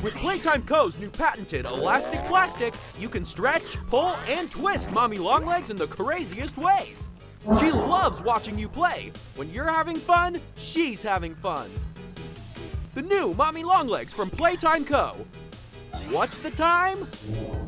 With Playtime Co.'s new patented elastic plastic, you can stretch, pull, and twist Mommy Longlegs in the craziest ways. She loves watching you play. When you're having fun, she's having fun. The new Mommy Longlegs from Playtime Co. What's the time?